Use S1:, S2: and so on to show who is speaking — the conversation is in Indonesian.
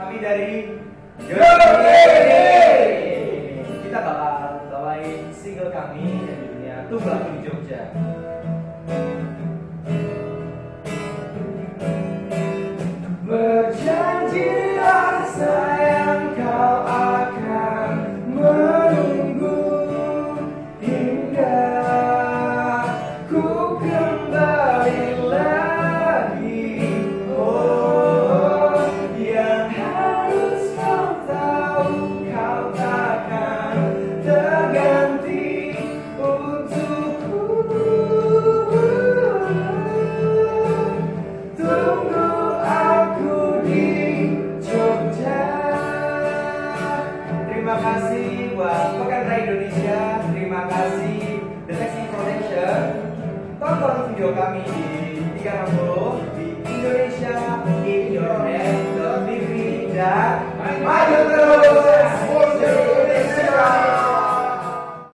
S1: Kami dari kita bakal bawain single kami yang judulnya Tumblaku di Jogja. Berjanjilah sayang kau akan menunggu hingga ku kembali lagi. Oh, yang harus kau tahu, kau takkan terganti untukku. Tunggu aku di Jogja. Terima kasih buat Pekan Raya Indonesia. Terima kasih The Texting Production. Tonton video kami di 360 di Indonesia in your hand.tv dan maju terus.